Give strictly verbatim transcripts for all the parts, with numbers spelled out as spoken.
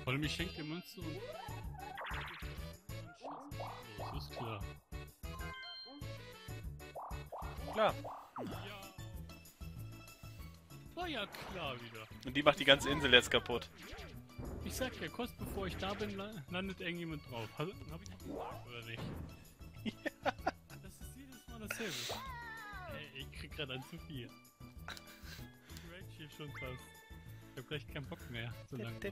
Vor allem ich schenke dir Münzen und... Das ist klar. Klar. Ja. War ja klar wieder. Und die macht die ganze Insel jetzt kaputt. Ich sag ja, kurz bevor ich da bin, la landet irgendjemand drauf. Hab, hab ich das gesagt, oder nicht? Ja. Das ist jedes Mal dasselbe. Ey, ich krieg grad ein zu viel. Ich rage hier schon fast. Ich hab gleich keinen Bock mehr. So langsam.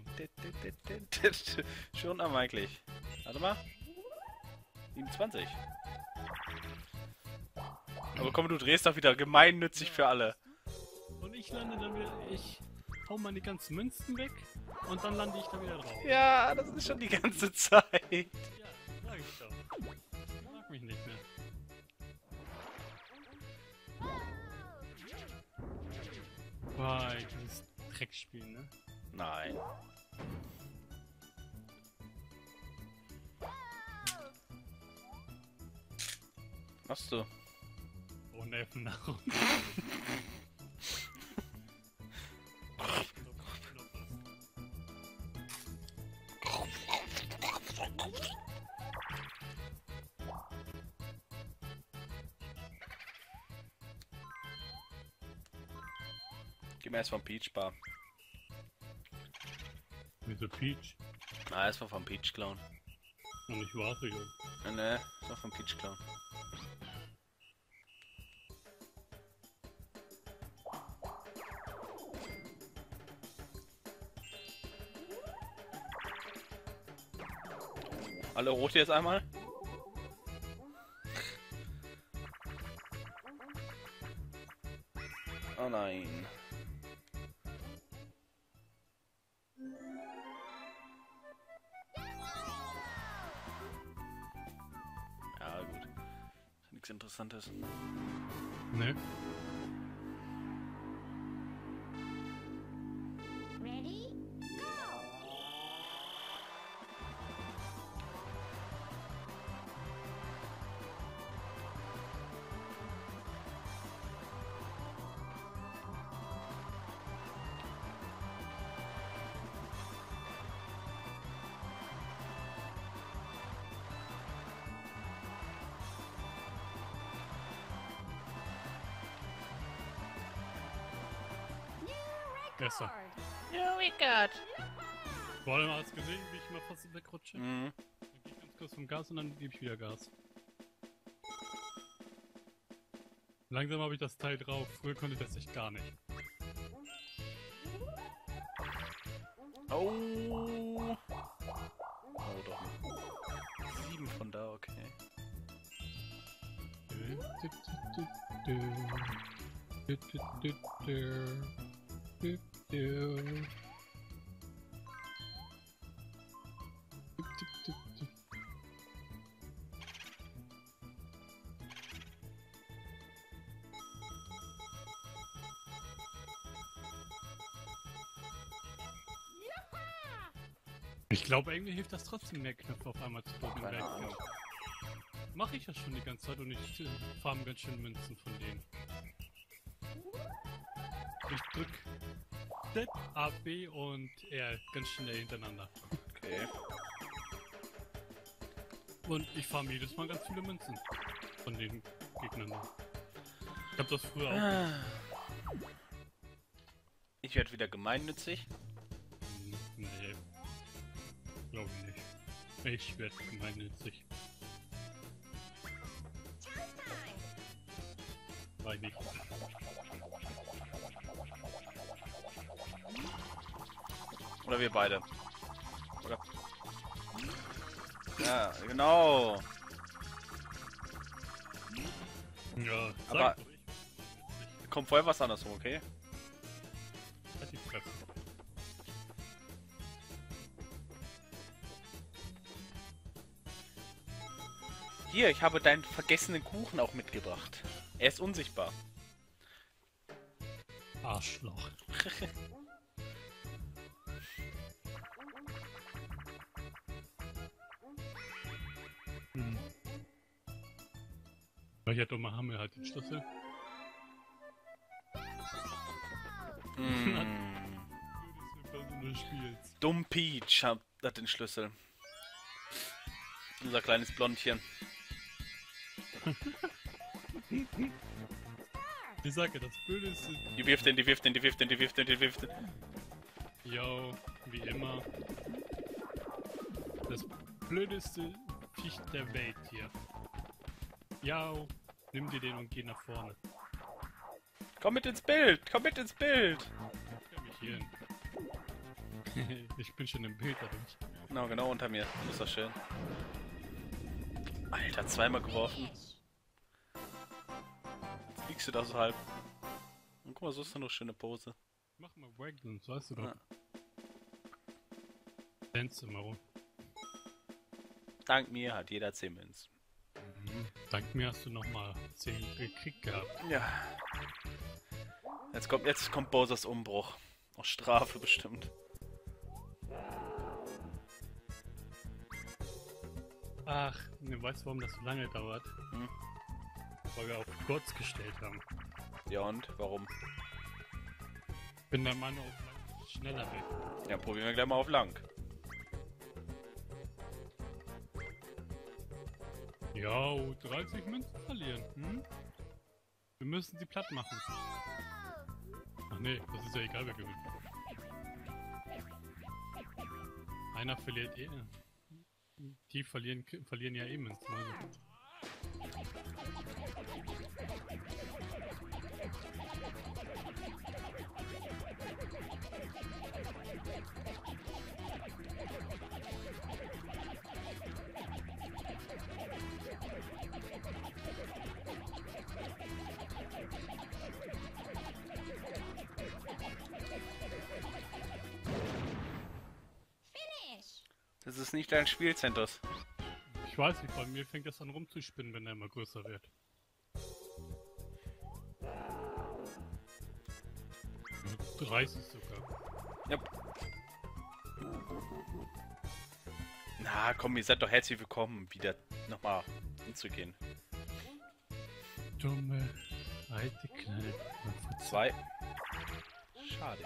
Schon unmöglich. Warte mal. siebenundzwanzig. Aber komm, du drehst doch wieder gemeinnützig für alle. Und ich lande dann wieder, ich hau meine ganzen Münzen weg und dann lande ich da wieder drauf. Ja, das ist schon die ganze Zeit. Ja, sag ich doch. Ich mag mich nicht mehr. Boah, dieses Dreckspiel, ne? Nein. Machst du? Oh, Nervennahrung. Gib mir erstmal Peach Bar. Wieso Peach? Na, erstmal vom Peach Clown. Und ich warte, Junge. Ne, erstmal vom Peach Clown. Alle rot jetzt einmal? Oh nein. Ja gut. Ist nichts Interessantes. Ne? Ready? Go! Besser. Ja, we got. Vor allem hast du gesehen, wie ich mal fast wegrutsche? Mhm. Dann gehe ich ganz kurz vom Gas und dann gebe ich wieder Gas. Langsam habe ich das Teil drauf. Früher konnte ich das echt gar nicht. Oh. Oh doch. Sieben von da, okay. Ich glaube, irgendwie hilft das trotzdem, mehr Knöpfe auf einmal zu drücken. Keine Ahnung. Mache ich ja schon die ganze Zeit und ich äh, farm ganz schön Münzen von denen. Ich drück Z, A, B und R ganz schnell hintereinander. Okay. Und ich farm jedes Mal ganz viele Münzen von den Gegnern. Ich hab das früher auch. Ah. Ich werde wieder gemeinnützig. Hm, Nee. Glaube ich nicht. Ich werde gemeinnützig. Weiß nicht. Oder wir beide. Oder? Ja, genau. Ja, sag Aber- doch, ich bin Kommt vorher was anderes rum, okay? Halt die Fresse. Hier, ich habe deinen vergessenen Kuchen auch mitgebracht. Er ist unsichtbar. Arschloch. Hm. Welcher dumme Hammel hat den Schlüssel? Mm. Das ist eine des Spiels. Dumm Peach hat, hat den Schlüssel. Unser kleines Blondchen. Ich sage, das Blöde ist... Die wirft den, die wirft den, die wirft den, die wirft den, die wirft den. Yo, wie immer. Das blödeste Viech der Welt hier. Yo, nimm dir den und geh nach vorne. Komm mit ins Bild, komm mit ins Bild. Stell mich hier hin. Ich bin schon im Bild dadurch. Genau, genau unter mir. Das ist doch schön. Alter, zweimal geworfen. Jetzt liegst du da so halb. Und guck mal, so ist doch noch schöne Pose. Mach mal Wagons, weißt du doch. Ja. Dance immer rum. Dank mir hat jeder zehn Münzen. Mhm. Dank mir hast du nochmal zehn gekriegt gehabt. Ja. Jetzt kommt, jetzt kommt Bowsers Umbruch. Auch Strafe bestimmt. Ach, du weißt, warum das so lange dauert? Hm? Weil wir auf kurz gestellt haben. Ja und? Warum? Bin der Mann auf schneller will. Ja, probieren wir gleich mal auf lang. Ja, dreißig Münzen verlieren. Hm? Wir müssen sie platt machen. Ach nee, das ist ja egal, wer gewinnt. Einer verliert eh. Die verlieren, verlieren ja eh Münzen. Also. Das ist nicht dein Spiel, Centos. Ich weiß nicht, bei mir fängt das an rumzuspinnen, wenn er immer größer wird. dreißig sogar. Ja. Na komm, ihr seid doch herzlich willkommen, wieder nochmal hinzugehen. Dumme, alte kleine... Zwei. Schade.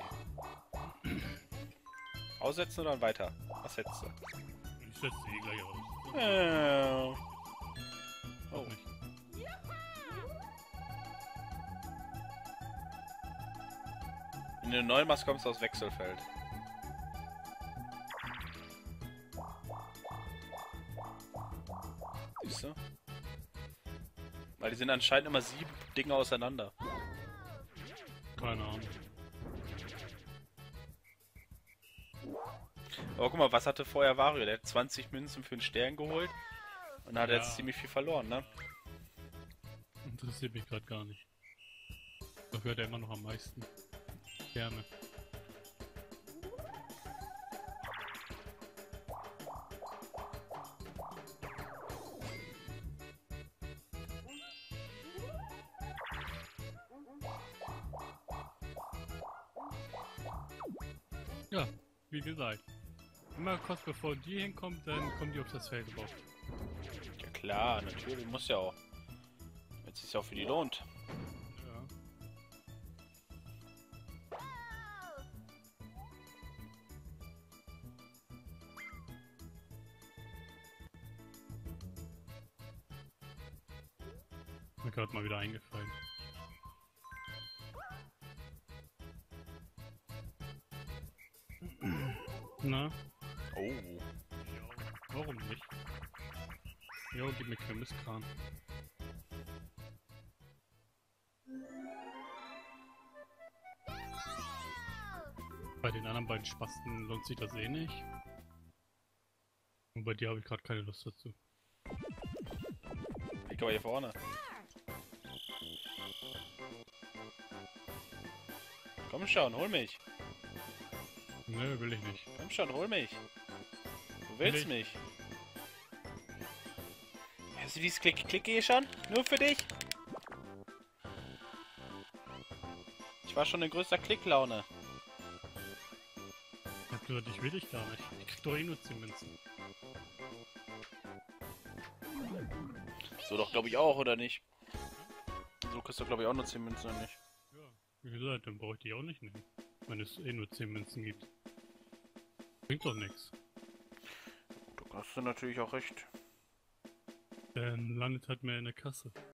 Aussetzen oder weiter? Was hättest du? Ich setze eh gleich aus. Äh. Auch Oh. nicht. Wenn du neu machst, kommst du aus Wechselfeld. Siehst du? Weil die sind anscheinend immer sieben Dinge auseinander. Keine Ahnung. Aber guck mal, was hatte vorher Wario? Der hat zwanzig Münzen für einen Stern geholt und hat Ja. jetzt ziemlich viel verloren, ne? Interessiert mich gerade gar nicht. Dafür hat er immer noch am meisten. Gerne. Ja, wie gesagt. Immer kurz bevor die hinkommt, dann kommen die auf das Feld drauf. Ja klar, natürlich, muss ja auch. Jetzt ist ja auch für die lohnt. Ja. Mir gerade mal wieder eingefallen. Na? Oh. Ja, warum nicht? Jo, gib mir Krimskran. Bei den anderen beiden Spasten lohnt sich das eh nicht. Und bei dir habe ich gerade keine Lust dazu. Ich aber hier vorne. Komm schon, hol mich. Nö, will ich nicht. Komm schon, hol mich. Du willst Will mich. Hörst du dieses Klick, Klick hier schon? Nur für dich? Ich war schon in größter Klicklaune. Ich hab gesagt, ich will dich gar nicht. Ich krieg doch eh nur zehn Münzen. So doch, glaube ich, auch, oder nicht? So kriegst du, glaube ich, auch nur zehn Münzen, oder nicht? Ja, wie gesagt, dann brauche ich die auch nicht nehmen. Wenn es eh nur zehn Münzen gibt. Bringt doch nichts. Du hast du natürlich auch recht. Dann landet halt mehr in der Kasse.